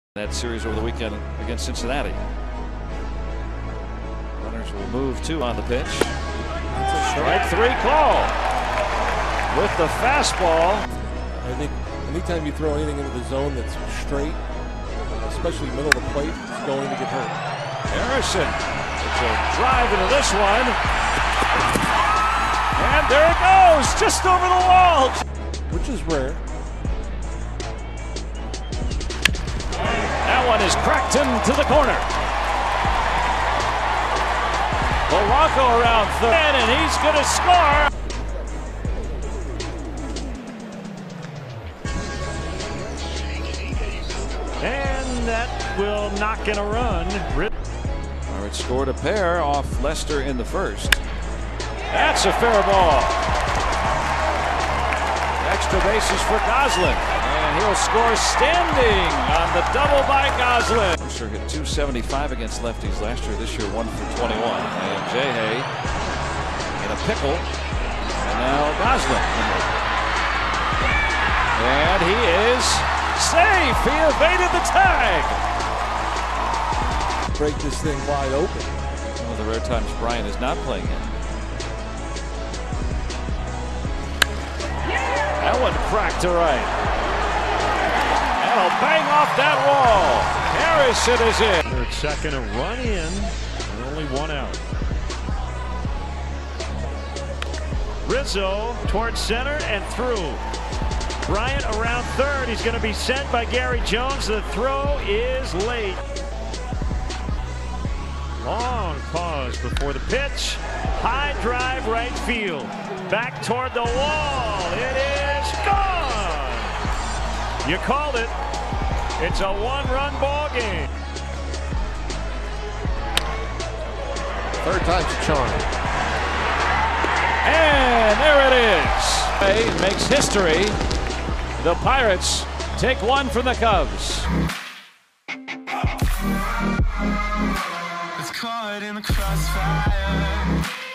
That series over the weekend against Cincinnati. Runners will move two on the pitch. Strike three call with the fastball. I think anytime you throw anything into the zone that's straight, especially middle of the plate, it's going to get hurt. Harrison, it's a drive into this one. And there it goes, just over the wall. Which is rare. That one is cracked into the corner. Polanco around third, and he's going to score. And that will knock in a run. Pirates scored a pair off Lester in the first. That's a fair ball. Extra bases for Goslin. And he'll score standing on the double by Goslin. Mercer hit .275 against lefties last year. This year 1 for 21. And Jay in a pickle. And now Goslin. And he is safe. He evaded the tag. Break this thing wide open. One of the rare times Brian is not playing in. That one cracked to right. That'll bang off that wall. Harrison is in. Third, second, a run in, and only one out. Rizzo towards center and through. Bryant around third. He's going to be sent by Gary Jones. The throw is late. Long pause before the pitch. High drive right field. Back toward the wall. It is gone. You called it. It's a one-run ball game. Third time's a charm. And there it is. Makes history. The Pirates take one from the Cubs. It's caught in the crossfire.